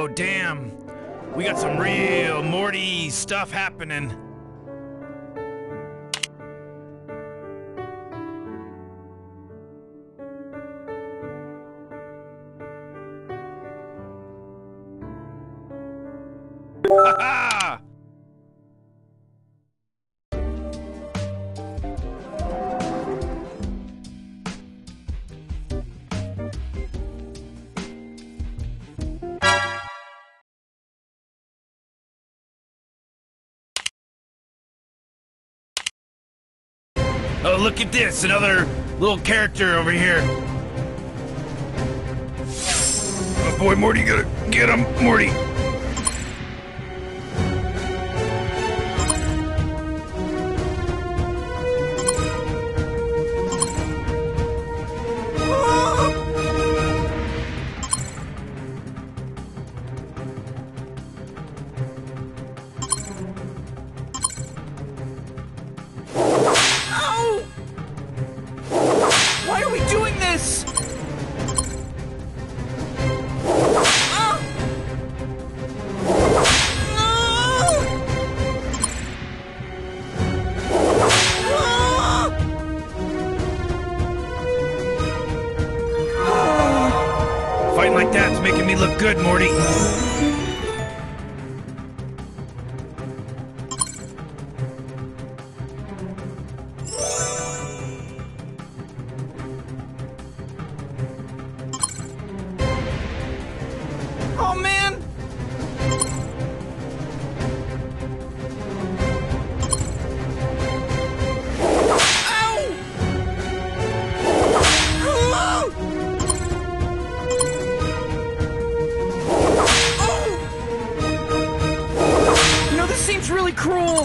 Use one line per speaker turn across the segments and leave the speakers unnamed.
damn. We got some real Morty stuff happening. Ha-ha! Oh, look at this, another little character over here. Oh boy, Morty, gotta get him, Morty.
Why are we doing this?
Fighting like that's making me look good, Morty.
Oh man! Ow! Oh! You know, this seems really cruel.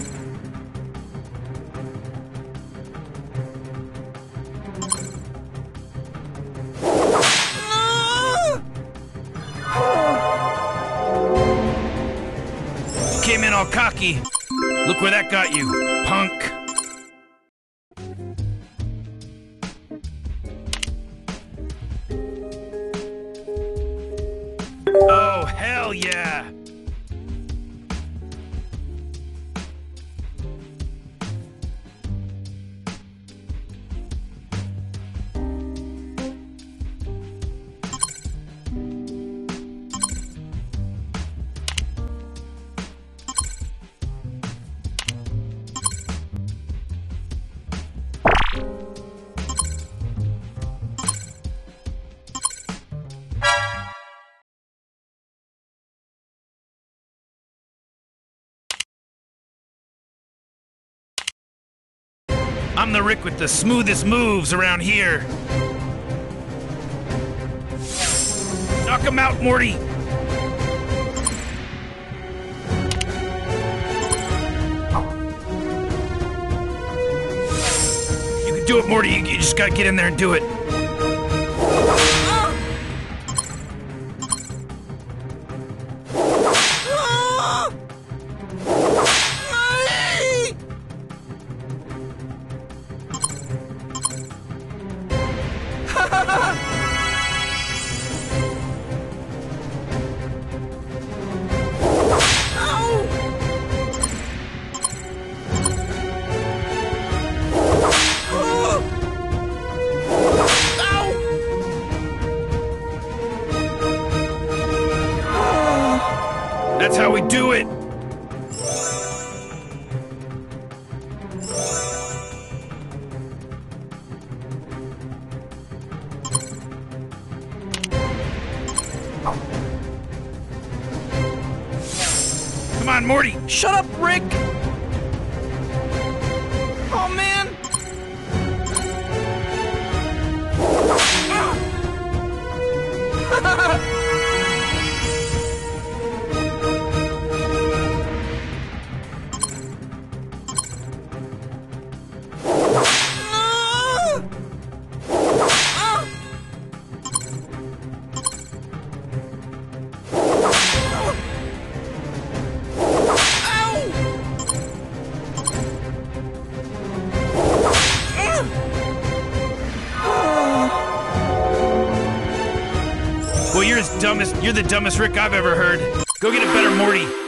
Came in all cocky. Look where that got you, punk. Oh, hell yeah. I'm the Rick with the smoothest moves around here. Knock him out, Morty. You can do it, Morty. You just gotta get in there and do it. That's how we do it. Come on, Morty.
Shut up, Rick! Oh man!
You're the dumbest Rick I've ever heard. Go get a better Morty.